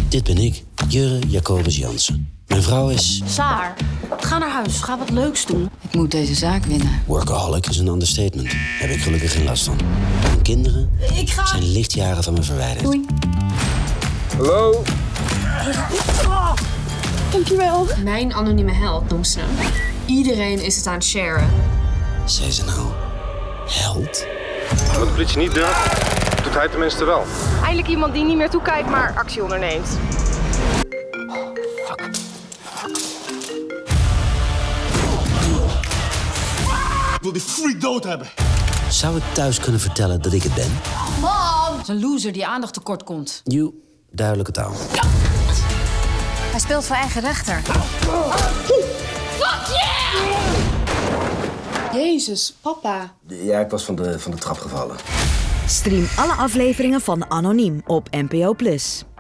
Dit ben ik, Jurre Jacobus Jansen. Mijn vrouw is... Saar, ga naar huis. Ga wat leuks doen. Ik moet deze zaak winnen. Workaholic is een understatement. Daar heb ik gelukkig geen last van. Mijn kinderen zijn lichtjaren van me verwijderd. Doei. Hallo? Dankjewel. Mijn anonieme held noemt ze hem. Iedereen is het aan het sharen. Zei ze nou held? Wat de politie niet durft, doet hij tenminste wel. Eindelijk iemand die niet meer toekijkt, maar actie onderneemt. Ik wil die freak dood hebben. Zou ik thuis kunnen vertellen dat ik het ben? Mam! Dat is een loser die aandacht tekort komt. Joe, duidelijke taal. Hij speelt voor eigen rechter. Jezus, papa. Ja, ik was van de trap gevallen. Stream alle afleveringen van Anoniem op NPO+.